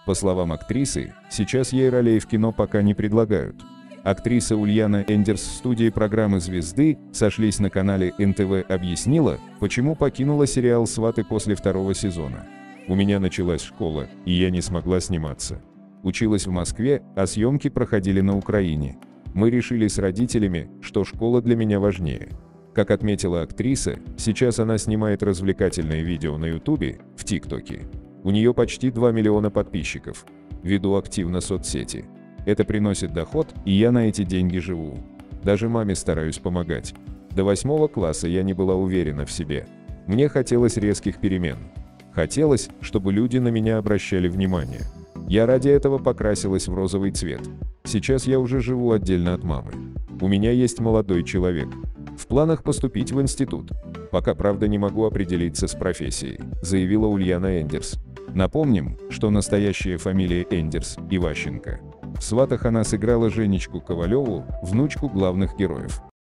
По словам актрисы, сейчас ей ролей в кино пока не предлагают. Актриса Ульяна Эндерс в студии программы «Звезды» «Сошлись на канале НТВ» объяснила, почему покинула сериал «Сваты» после второго сезона. «У меня началась школа, и я не смогла сниматься. Училась в Москве, а съемки проходили на Украине. Мы решили с родителями, что школа для меня важнее». Как отметила актриса, сейчас она снимает развлекательные видео на Ютубе, в ТикТоке. У нее почти 2 миллиона подписчиков. Веду активно соцсети. Это приносит доход, и я на эти деньги живу. Даже маме стараюсь помогать. До 8 класса я не была уверена в себе. Мне хотелось резких перемен. Хотелось, чтобы люди на меня обращали внимание. Я ради этого покрасилась в розовый цвет. Сейчас я уже живу отдельно от мамы. У меня есть молодой человек. В планах поступить в институт. Пока, правда, не могу определиться с профессией, заявила Ульяна Эндерс. Напомним, что настоящая фамилия Эндерс – Иващенко. В «Сватах» она сыграла Женечку Ковалеву, внучку главных героев.